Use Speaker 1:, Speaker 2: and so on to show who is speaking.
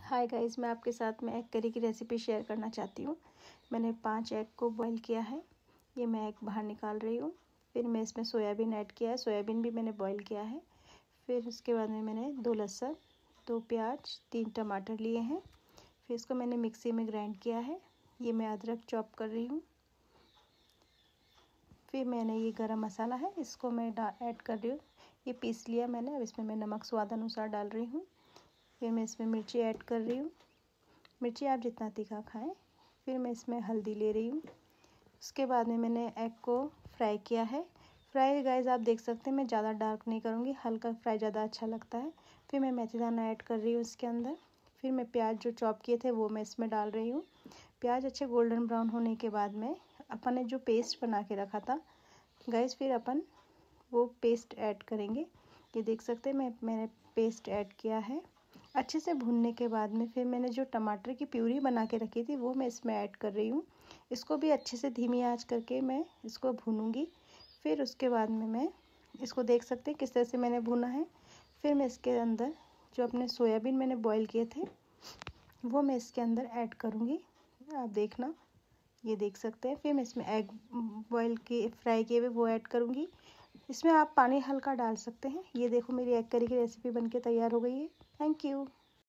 Speaker 1: Hi guys, मैं आपके साथ में एग करी की रेसिपी शेयर करना चाहती हूँ। मैंने 5 एग को बॉईल किया है। ये मैं एग बाहर निकाल रही हूँ। फिर मैं इसमें सोयाबीन ऐड किया है। सोयाबीन भी मैंने बॉईल किया है। फिर उसके बाद में मैंने 2 लहसुन, 2 प्याज, 3 टमाटर लिए हैं। फिर इसको मैंने मिक्सी में ग्राइंड किया है। ये मैं अदरक चॉप कर रही हूँ। फिर मैंने ये गरम मसाला है, इसको मैं ऐड कर रही हूँ। ये पीस लिया मैंने। अब इसमें मैं नमक स्वाद अनुसार डाल रही हूँ। फिर मैं इसमें मिर्ची ऐड कर रही हूँ। मिर्ची आप जितना तीखा खाएं। फिर मैं इसमें हल्दी ले रही हूँ। उसके बाद में मैंने एग को फ्राई किया है। फ्राई गाइस आप देख सकते हैं, मैं ज़्यादा डार्क नहीं करूँगी, हल्का फ्राई ज़्यादा अच्छा लगता है। फिर मैं मेथी दाना ऐड कर रही हूँ इसके अंदर। फिर मैं प्याज जो चॉप किए थे वो मैं इसमें डाल रही हूँ। प्याज अच्छे गोल्डन ब्राउन होने के बाद में अपन ने जो पेस्ट बना के रखा था गाइस, फिर अपन वो पेस्ट ऐड करेंगे। ये देख सकते हैं मैंने पेस्ट ऐड किया है। अच्छे से भूनने के बाद में फिर मैंने जो टमाटर की प्यूरी बना के रखी थी वो मैं इसमें ऐड कर रही हूँ। इसको भी अच्छे से धीमी आंच करके मैं इसको भूनूंगी। फिर उसके बाद में मैं इसको देख सकते हैं किस तरह से मैंने भुना है। फिर मैं इसके अंदर जो अपने सोयाबीन मैंने बॉईल किए थे वो मैं इसके अंदर ऐड करूँगी। आप देखना, ये देख सकते हैं। फिर मैं इसमें एग बॉईल के फ्राई किए हुए वो ऐड करूँगी। इसमें आप पानी हल्का डाल सकते हैं। ये देखो, मेरी एग करी की रेसिपी बनके तैयार हो गई है। Thank you.